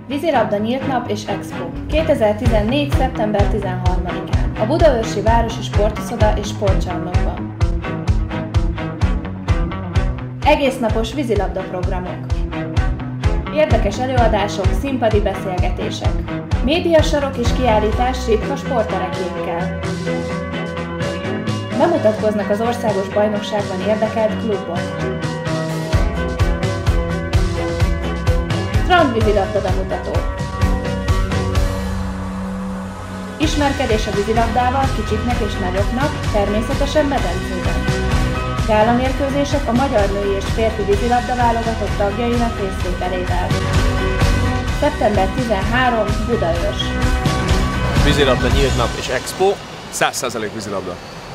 Vízilabda nyílt nap és expo. 2014. szeptember 13-án a Budaörsi Városi Sportuszoda és Sportcsarnokban. Egésznapos vízilabda programok. Érdekes előadások, színpadi beszélgetések. Médiasarok és kiállítás ritka sporterekjénkkel. Bemutatkoznak az országos bajnokságban érdekelt klubok. Strandvízilabda bemutató. Ismerkedés a vízilabdával kicsiknek és nagyoknak, természetesen medencében. Gálamérkőzések a magyar női és férfi vízilabda válogatott tagjainak részvételével. Szeptember 13. Budaörs. Vízilabda nyílt nap és expo, 100% vízilabda.